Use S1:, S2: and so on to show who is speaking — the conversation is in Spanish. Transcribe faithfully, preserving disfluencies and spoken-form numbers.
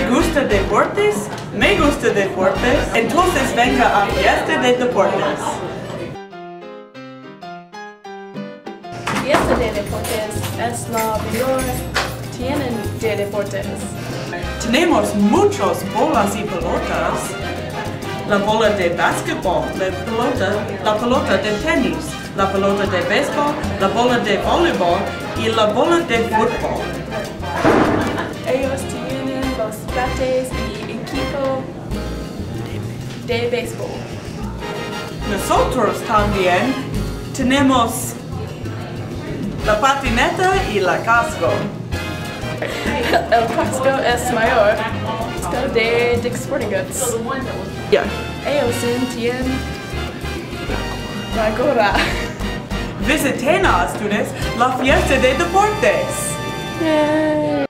S1: gusta deportes? Me gusta deportes. Entonces venga a Fiesta de Deportes.
S2: Fiesta de Deportes es la mayor tienda de deportes.
S1: Tenemos muchas bolas y pelotas. La bola de básquetbol, la pelota, la pelota de tenis, la pelota de béisbol, la bola de voleibol y la bola de fútbol.
S2: Ellos tienen los bates y equipo de béisbol.
S1: Nosotros también tenemos la patineta y la casco.
S2: El casco es mayor. Casco de Dick's Sporting Goods.
S1: Yeah.
S2: Ellos tienen la gorra.
S1: Visiten a ustedes la Fiesta de Deportes.
S2: Yay!